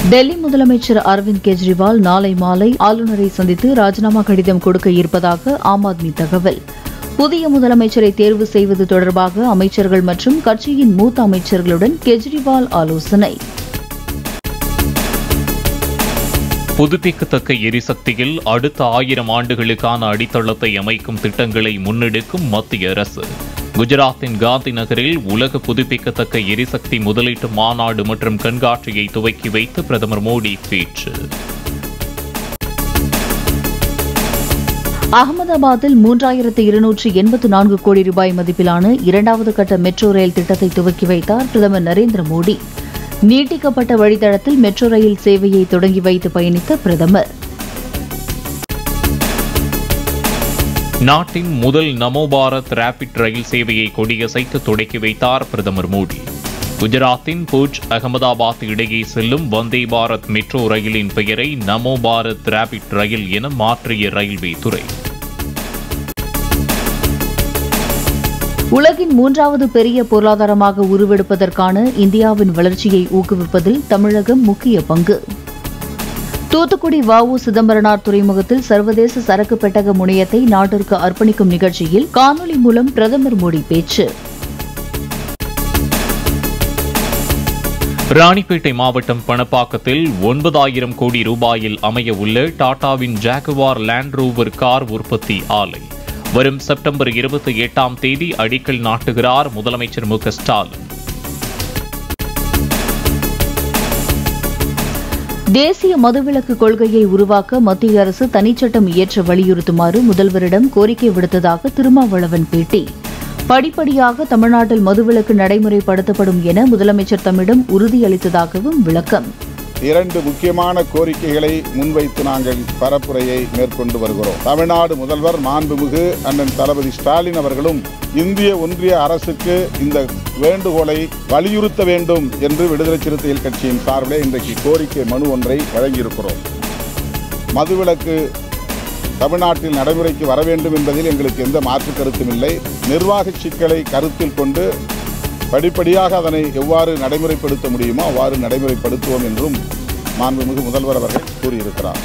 டெல்லி முதலமைச்சர் அரவிந்த் கெஜ்ரிவால் நாளை மாலை ஆளுநரை சந்தித்து ராஜினாமா கடிதம் கொடுக்க இருப்பதாக ஆம் ஆத்மி தகவல். புதிய முதலமைச்சரை தேர்வு செய்வது தொடர்பாக அமைச்சர்கள் மற்றும் கட்சியின் மூத்த அமைச்சர்களுடன் கெஜ்ரிவால் ஆலோசனை. புதுப்பிக்கத்தக்க எரிசக்தியில் அடுத்த 1000 ஆண்டுகளுக்கான அடித்தளத்தை அமைக்கும் திட்டங்களை முன்னெடுக்கும் மத்திய அரசு. குஜராத்தின் காந்தி நகரில் உலக புதுப்பிக்கத்தக்க எரிசக்தி முதலீட்டு மாநாடு மற்றும் கண்காட்சியை துவக்கி வைத்து பிரதமர் மோடி பேச்சு. அகமதாபாத்தில் 3284 கோடி ரூபாய் மதிப்பிலான 2வது கட்ட மெட்ரோ ரயில் திட்டத்தை துவக்கி வைத்தார் பிரதமர் நரேந்திர மோடி. நீட்டிக்கப்பட்ட வழித்தடத்தில் மெட்ரோ ரயில் சேவையை தொடங்கி வைத்து பயணித்த பிரதமர். நாட்டின் முதல் நமோ பாரத் ரேபிட் ரயில் சேவையை கொடியசைத்து தொடக்கி வைத்தார் பிரதமர் மோடி. குஜராத்தின் பூஜ் அகமதாபாத் இடையே செல்லும் வந்தே பாரத் மெட்ரோ ரயிலின் பெயரை நமோ பாரத் ரேபிட் ரயில் என மாற்றிய ரயில்வே துறை. உலகின் 3வது பெரிய பொருளாதாரமாக உருவெடுப்பதற்கான இந்தியாவின் வளர்ச்சியை ஊக்குவிப்பதில் தமிழகம் முக்கிய பங்கு. தூத்துக்குடி வ.உ. சிதம்பரனார் துறைமுகத்தில் சர்வதேச சரக்கு பெட்டக முனையத்தை நாட்டிற்கு அர்ப்பணிக்கும் நிகழ்ச்சியில் காணொலி மூலம் பிரதமர் மோடி பேச்சு. ராணிப்பேட்டை மாவட்டம் பணப்பாக்கத்தில் 9000 கோடி ரூபாயில் அமைய உள்ள டாடாவின் ஜாகுவார் லேண்ட் ரோவர் கார் உற்பத்தி ஆலை வரும் செப்டம்பர் 28ஆம் தேதி அடிக்கல் நாட்டுகிறார் முதலமைச்சர் மு.க. ஸ்டாலின். தேசிய மதுவிலக்கு கொள்கையை உருவாக்க மத்திய அரசு தனிச்சட்டம் இயற்ற வலியுறுத்துமாறு முதல்வரிடம் கோரிக்கை விடுத்ததாக திருமாவளவன் பேட்டி. படிப்படியாக தமிழ்நாட்டில் மதுவிலக்கு நடைமுறைப்படுத்தப்படும் என முதலமைச்சர் தம்மிடம் உறுதியளித்ததாகவும் விளக்கம். 2 முக்கியமான கோரிக்கைகளை முன்வைத்து நாங்கள் பரப்புரையை மேற்கொண்டு வருகிறோம். தமிழ்நாடு முதல்வர் மாண்புமிகு அண்ணன் தளபதி ஸ்டாலின் அவர்களும் இந்திய ஒன்றிய அரசுக்கு இந்த வேண்டுகோளை வலியுறுத்த வேண்டும் என்று விடுதலை சிறுத்தைகள் கட்சியின் சார்பில் இன்றைக்கு கோரிக்கை மனு ஒன்றை வழங்கியிருக்கிறோம். மதுவிலக்கு தமிழ்நாட்டில் நடைமுறைக்கு வர வேண்டும் என்பதில் எங்களுக்கு எந்த மாற்று கருத்தும் இல்லை. நிர்வாக சிக்கலை கருத்தில் கொண்டு படிப்படியாக அதனை எவ்வாறு நடைமுறைப்படுத்த முடியுமோ அவ்வாறு நடைமுறைப்படுத்துவோம் என்றும் மாண்புமிகு முதல்வர் அவர்கள் கூறியிருக்கிறார்.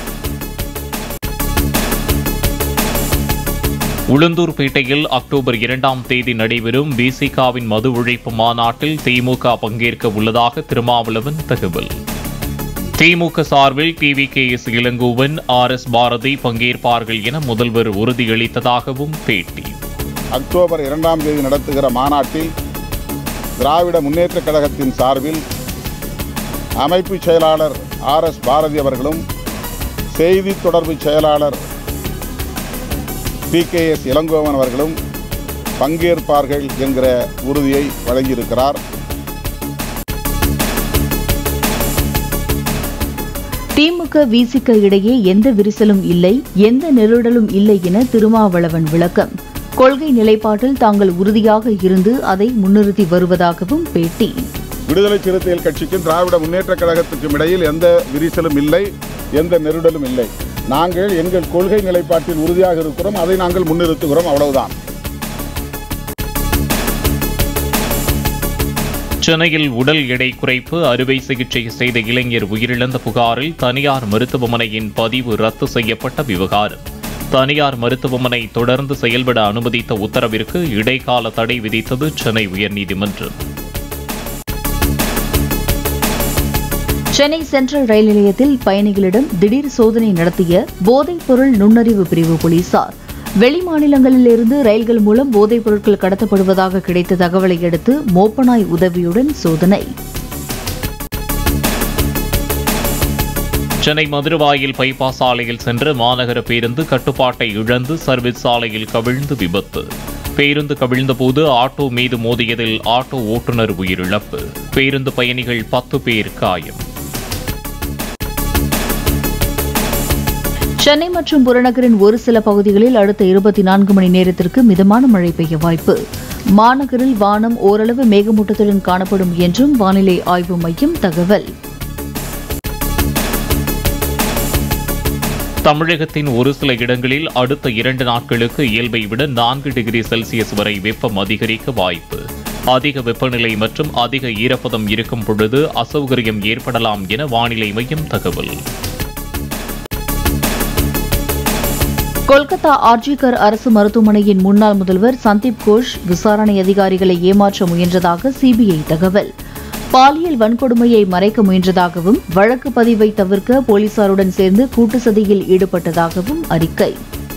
உளுந்தூர்பேட்டையில் அக்டோபர் 2ஆம் தேதி நடைபெறும் விசிகாவின் மது ஒழிப்பு மாநாட்டில் திமுக பங்கேற்க உள்ளதாக திருமாவளவன் தகவல். திமுக சார்பில் டிவி.கே.எஸ். இளங்கோவன், ஆர்.எஸ். பாரதி பங்கேற்பார்கள் என முதல்வர் உறுதியளித்ததாகவும் பேட்டி. அக்டோபர் 2ஆம் தேதி நடத்துகிற மாநாட்டில் திராவிட முன்னேற்றக் கழகத்தின் சார்பில் அமைப்பு செயலாளர் ஆர்.எஸ். பாரதி அவர்களும் செய்தி தொடர்பு செயலாளர் டி.கே.எஸ். இளங்கோவன் அவர்களும் பங்கேற்பார்கள் என்கிற உறுதியை வழங்கியிருக்கிறார். திமுக விசிக இடையே எந்த விரிசலும் இல்லை, எந்த நெருடலும் இல்லை என திருமாவளவன் விளக்கம். கொள்கை நிலைப்பாட்டில் தாங்கள் உறுதியாக இருந்து அதை முன்னிறுத்தி வருவதாகவும் பேட்டி. விடுதலை சிறுத்தைகள் கட்சிக்கும் திராவிட முன்னேற்றக் கழகத்துக்கும் இடையில் எந்த விரிசலும் இல்லை, எந்த நெருடலும் இல்லை. நாங்கள் எங்கள் கொள்கை நிலைப்பாட்டில் உறுதியாக இருக்கிறோம், அதை நாங்கள் முன்னிறுத்துகிறோம், அவ்வளவுதான். சென்னையில் உடல் எடை குறைப்பு அறுவை சிகிச்சை செய்த இளைஞர் உயிரிழந்த புகாரில் தனியார் மருத்துவமனையின் பதிவு ரத்து செய்யப்பட்ட விவகாரம். தனியார் மருத்துவமனை தொடர்ந்து செயல்பட அனுமதித்த உத்தரவிற்கு இடைக்கால தடை விதித்தது சென்னை உயர்நீதிமன்றம். சென்னை சென்ட்ரல் ரயில் நிலையத்தில் பயணிகளிடம் திடீர் சோதனை நடத்திய போதைப் பொருள் நுண்ணறிவு பிரிவு போலீசார். வெளிமாநிலங்களிலிருந்து ரயில்கள் மூலம் போதைப் பொருட்கள் கடத்தப்படுவதாக கிடைத்த தகவலை அடுத்து மோப்பனாய் உதவியுடன் சோதனை. சென்னை மதுரவாயில் பைபாஸ் சாலையில் சென்ற மாநகர பேருந்து கட்டுப்பாட்டை இழந்து சர்வீஸ் சாலையில் கவிழ்ந்து விபத்து. பேருந்து கவிழ்ந்தபோது ஆட்டோ மீது மோதியதில் ஆட்டோ ஓட்டுநர் உயிரிழப்பு. பேருந்து பயணிகள் 10 பேர் காயம். சென்னை மற்றும் புறநகரின் ஒரு சில பகுதிகளில் அடுத்த 24 மணி நேரத்திற்கு மிதமான மழை பெய்ய வாய்ப்பு. மாநகரில் வானம் ஓரளவு மேகமூட்டத்துடன் காணப்படும் என்றும் வானிலை ஆய்வு மையம் தகவல். தமிழகத்தின் ஒரு சில இடங்களில் அடுத்த 2 நாட்களுக்கு இயல்பை விட 4 டிகிரி செல்சியஸ் வரை வெப்பம் அதிகரிக்க வாய்ப்பு. அதிக வெப்பநிலை மற்றும் அதிக ஈரப்பதம் இருக்கும் பொழுது அசௌகரியம் ஏற்படலாம் என வானிலை மையம் தகவல். கொல்கத்தா ஆர்ஜிகர் அரசு மருத்துவமனையின் முன்னாள் முதல்வர் சந்தீப் கோஷ் விசாரணை அதிகாரிகளை ஏமாற்ற முயன்றதாக சிபிஐ தகவல். பாலியல் வன்கொடுமையை மறைக்க முயன்றதாகவும் வழக்கு பதிவை தவிர்க்க போலீசாருடன் சேர்ந்து கூட்டு சதியில் ஈடுபட்டதாகவும் அறிக்கை.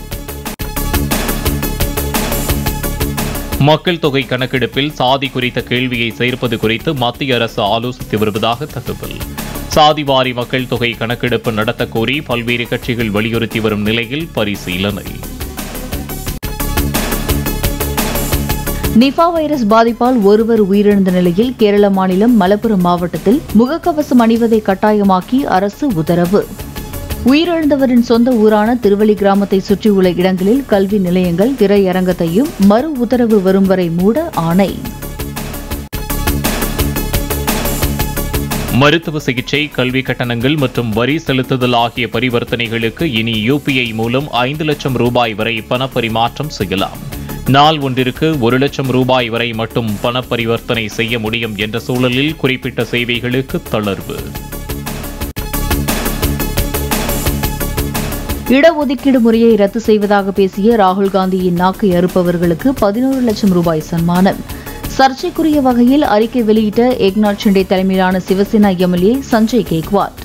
மக்கள் தொகை கணக்கெடுப்பில் சாதி குறித்த கேள்வியை சேர்ப்பது குறித்து மத்திய அரசு ஆலோசித்து வருவதாக தகவல். சாதிவாரி மக்கள் தொகை கணக்கெடுப்பு நடத்தக் கோரி பல்வேறு கட்சிகள் வலியுறுத்தி வரும் நிலையில் பரிசீலனை. நிபா வைரஸ் பாதிப்பால் ஒருவர் உயிரிழந்த நிலையில் கேரள மாநிலம் மலப்புரம் மாவட்டத்தில் முகக்கவசம் அணிவதை கட்டாயமாக்கி அரசு உத்தரவு. உயிரிழந்தவரின் சொந்த ஊரான திருவள்ளி கிராமத்தை சுற்றியுள்ள இடங்களில் கல்வி நிலையங்கள், திரையரங்கத்தையும் மறு உத்தரவு வரும் வரை மூட ஆணை. மருத்துவ சிகிச்சை, கல்வி கட்டணங்கள் மற்றும் வரி செலுத்துதல் ஆகிய பரிவர்த்தனைகளுக்கு இனி யுபிஐ மூலம் 5 லட்சம் ரூபாய் வரை பணப்பரிமாற்றம் செய்யலாம். நாள் ஒன்றிற்கு 1 லட்சம் ரூபாய் வரை மட்டும் பணப்பரிவர்த்தனை செய்ய முடியும் என்ற சூழலில் குறிப்பிட்ட சேவைகளுக்கு தளர்வு. இடஒதுக்கீடு முறையை ரத்து செய்வதாக பேசிய ராகுல் காந்தியின் நாக்கை அறுப்பவர்களுக்கு 11 லட்சம் ரூபாய் சன்மானம். சர்ச்சைக்குரிய வகையில் அறிக்கை வெளியிட்ட ஏக்நாத் ஷிண்டே தலைமையிலான சிவசேனா எம்எல்ஏ சஞ்சய் கேக்வாட்.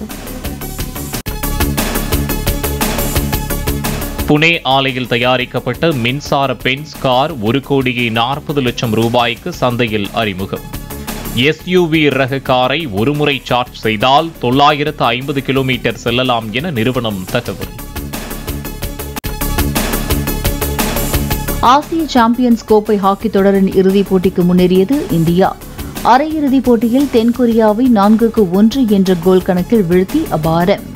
புனே ஆலையில் தயாரிக்கப்பட்ட மின்சார பென்ஸ் கார் 1,40 லட்சம் ரூபாய்க்கு சந்தையில் அறிமுகம். எஸ்யூவி ரக காரை ஒருமுறை சார்ஜ் செய்தால் 950 கிலோமீட்டர் செல்லலாம் என நிறுவனம் தகவல். ஆசிய சாம்பியன்ஸ் கோப்பை ஹாக்கி தொடரின் இறுதிப் போட்டிக்கு முன்னேறியது இந்தியா. அரையிறுதிப் போட்டியில் தென்கொரியாவை 4-1 என்ற கோல் கணக்கில் வீழ்த்தி அபாரம்.